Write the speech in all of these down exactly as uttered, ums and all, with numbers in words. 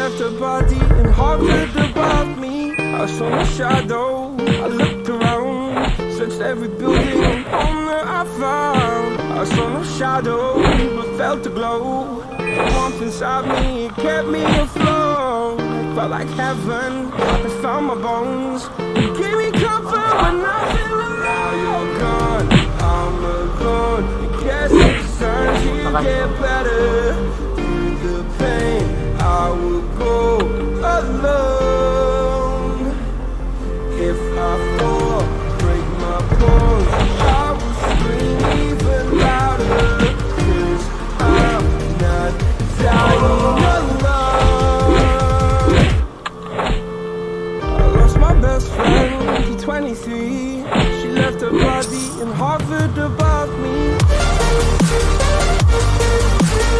left her body and hovered above me. I saw no shadow, I looked around, searched every building and home that I found. I saw no shadow, but felt the glow. The warmth inside me, it kept me afloat. It felt like heaven, I found my bones. You gave me comfort when I feel alone. Now you're gone, I'm alone. I guess it's time to get better. Through the pain, I will go alone. If I fall, break my bones, I will scream even louder. Cause I'm not dying alone. I lost my best friend, she's twenty-three. She left her body and hovered above me.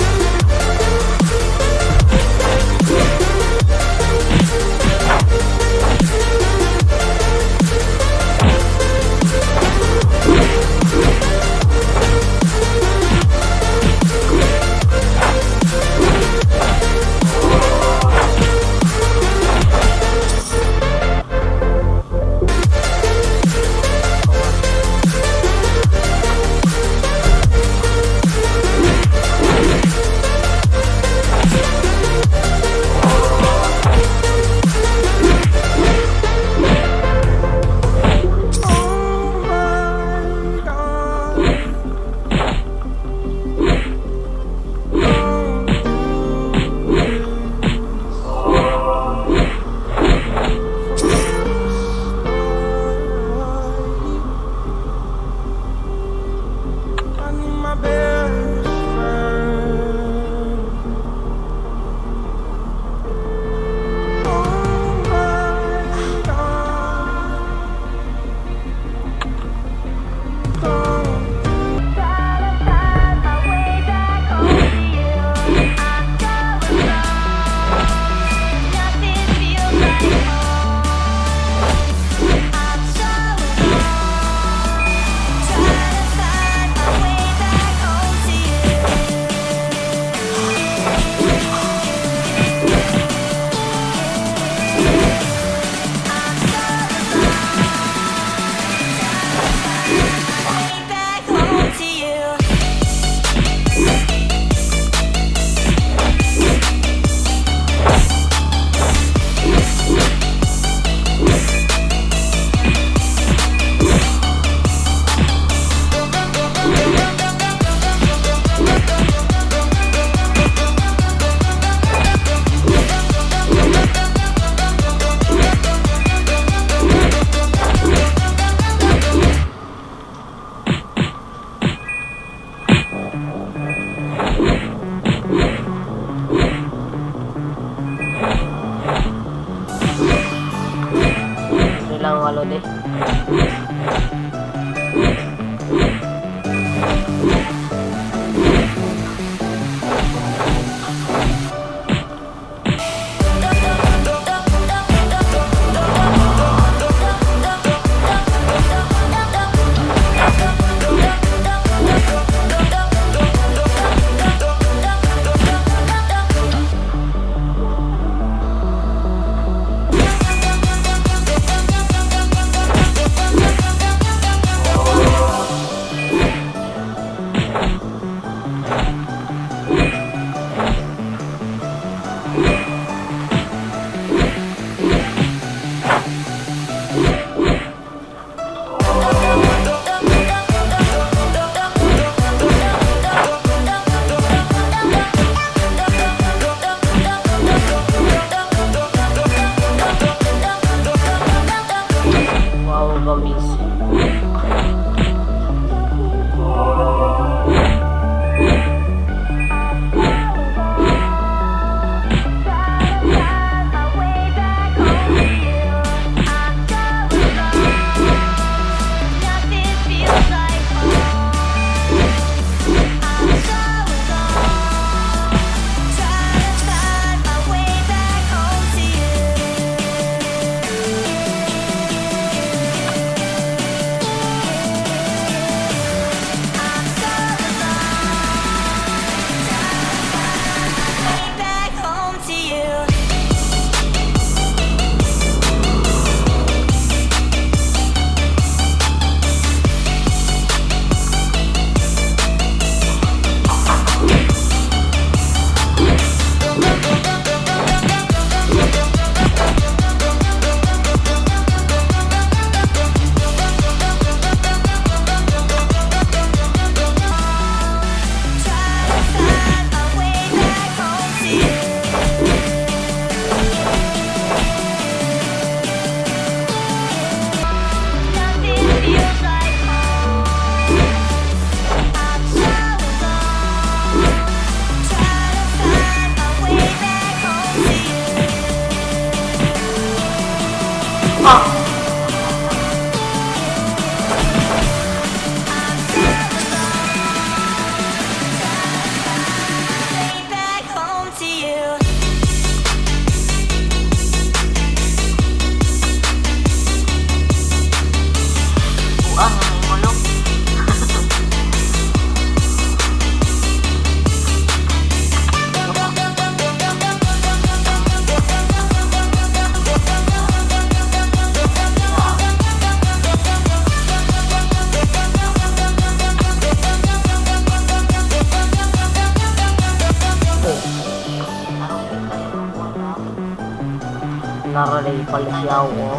balay pala siya o.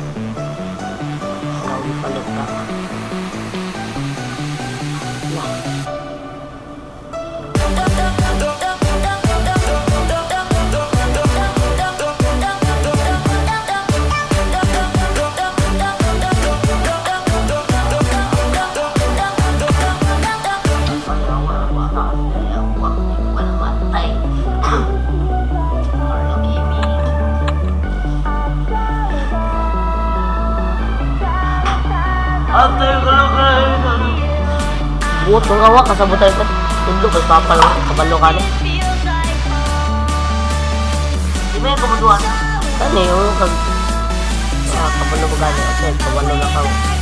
Kawin pala ka. Buot ng awa, kasabutan ka. Tundo, may papal, kabalo ka na. Di ba yung kabuduan? Kani, yung kag... Ah, kabalo ko gani. Okay, kabalo na ka.